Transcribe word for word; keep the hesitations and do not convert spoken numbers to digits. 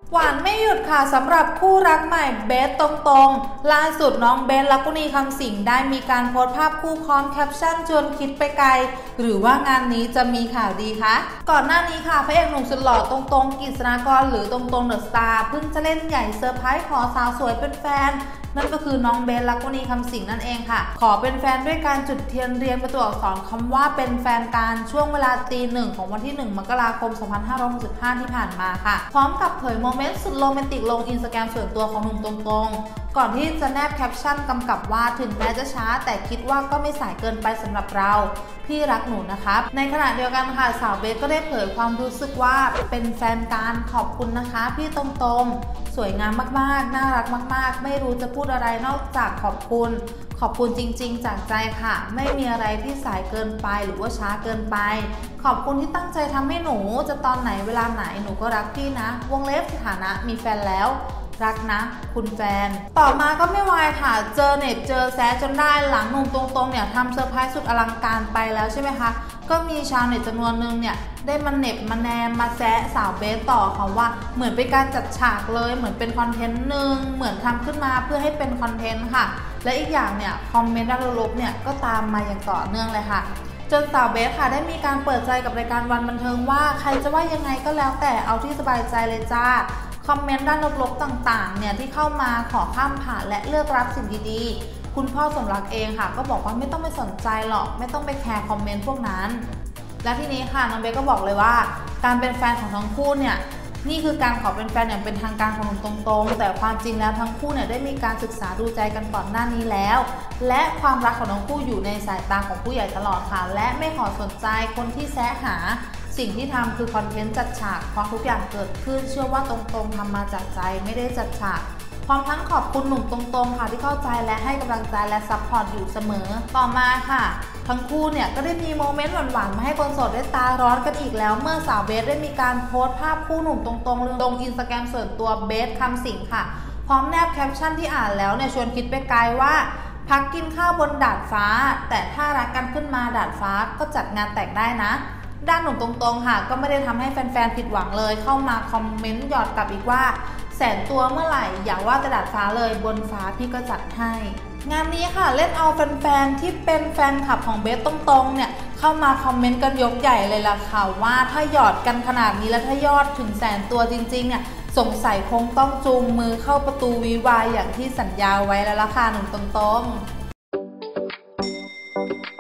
หวานไม่หยุดค่ะสำหรับคู่รักใหม่เบสตรงๆล่าสุดน้องเบสลักกุณีคำสิงได้มีการโพสต์ภาพคู่พร้อมแคปชั่นชวนคิดไปไกลหรือว่างานนี้จะมีข่าวดีคะก่อนหน้านี้ค่ะพระเอกหนุ่มสุดหล่อตรงๆกฤษณากรหรือตรงๆเดอะสตาร์เพิ่งจะเล่นใหญ่เซอร์ไพรส์ขอสาวสวยเป็นแฟนนั่นก็คือน้องเบสลักกุณีคำสิงนั่นเองค่ะขอเป็นแฟนด้วยการจุดเทียนเรียงเป็นตัวอักษรคำว่าเป็นแฟนกันช่วงเวลาตีหนึ่งของวันที่หนึ่งมกราคมสองพันห้าร้อยหกสิบห้าที่ผ่านมาค่ะพร้อมกับเผยโมเมนต์สุดโรแมนติกลงอินสตาแกรมส่วนตัวของหนุ่มตรงๆก่อนที่จะแนบแคปชั่นกำกับว่าถึงแม้จะช้าแต่คิดว่าก็ไม่สายเกินไปสำหรับเราพี่รักหนูนะครับในขณะเดียวกันค่ะสาวเบสก็ได้เผยความรู้สึกว่าเป็นแฟนกันขอบคุณนะคะพี่ตรงๆสวยงามมากๆน่ารักมากๆไม่รู้จะพูดอะไรนอกจากขอบคุณขอบคุณจริงๆจากใจค่ะไม่มีอะไรที่สายเกินไปหรือว่าช้าเกินไปขอบคุณที่ตั้งใจทำให้หนูจะตอนไหนเวลาไหนหนูก็รักพี่นะวงเล็บสถานะมีแฟนแล้วรักนะคุณแฟนต่อมาก็ไม่วายค่ะเจอเน็ตเจอแซะจนได้หลังหนุ่มตรงๆเนี่ยทำเซอร์ไพรส์สุดอลังการไปแล้วใช่ไหมคะก็มีชาวเน็ตจำนวนหนึ่งเนี่ยได้มาเน็บมาแนมมาแซะสาวเบสต่อค่ะว่าเหมือนเป็นการจัดฉากเลยเหมือนเป็นคอนเทนต์หนึ่งเหมือนทำขึ้นมาเพื่อให้เป็นคอนเทนต์ค่ะและอีกอย่างเนี่ยคอมเมนต์ด้านลบๆเนี่ยก็ตามมาอย่างต่อเนื่องเลยค่ะจนสาวเบสค่ะได้มีการเปิดใจกับรายการวันบันเทิงว่าใครจะว่ายังไงก็แล้วแต่เอาที่สบายใจเลยจ้าคอมเมนต์ด้านลบๆต่างๆเนี่ยที่เข้ามาขอข้ามผ่านและเลือกรับสิ่งดีๆคุณพ่อสมรักเองค่ะก็บอกว่าไม่ต้องไปสนใจหรอกไม่ต้องไปแคร์คอมเมนต์พวกนั้นและทีนี้ค่ะน้องเบสก็บอกเลยว่าการเป็นแฟนของทั้งคู่เนี่ยนี่คือการขอเป็นแฟนอย่างเป็นทางการของหนุ่มตรงๆแต่ความจริงแล้วทั้งคู่เนี่ยได้มีการศึกษาดูใจกันก่อนหน้านี้แล้วและความรักของทั้งคู่อยู่ในสายตาของผู้ใหญ่ตลอดค่ะและไม่ขอสนใจคนที่แซะหาสิ่งที่ทำคือคอนเทนต์จัดฉากเพราะทุกอย่างเกิดขึ้นเชื่อว่าตรงๆทำมาจากใจไม่ได้จัดฉากพร้อมทั้งขอบคุณหนุ่มตรงๆค่ะที่เข้าใจและให้กำลังใจและซัพพอร์ตอยู่เสมอต่อมาค่ะทั้งคู่เนี่ยก็ได้มีโมเมนต์หวานๆมาให้คนโสดได้ตาร้อนกันอีกแล้วเมื่อสาวเบสได้มีการโพสต์ภาพคู่หนุ่มตรงๆลงอินสตาแกรมส่วนตัวเบสคำสิงค่ะพร้อมแนบแคปชั่นที่อ่านแล้วเนี่ยชวนคิดไปไกลว่าพักกินข้าวบนดาดฟ้าแต่ถ้ารักกันขึ้นมาดาดฟ้าก็จัดงานแต่งได้นะด้านหนุ่มตรงๆค่ะก็ไม่ได้ทำให้แฟนๆผิดหวังเลยเข้ามาคอมเมนต์หยอดกลับอีกว่าแสนตัวเมื่อไหร่อย่าว่าแต่ดาดฟ้าเลยบนฟ้าพี่ก็จัดให้งานนี้ค่ะเล่นเอาแฟนๆที่เป็นแฟนคลับของเบสตรงๆเนี่ยเข้ามาคอมเมนต์กันยกใหญ่เลยล่ะค่ะว่าถ้าหยอดกันขนาดนี้แล้วถ้ายอดถึงแสนตัวจริงๆเนี่ยสงสัยคงต้องจูงมือเข้าประตูวิวาอย่างที่สัญญาไว้แล้วล่ะค่ะหนุ่มตรงๆ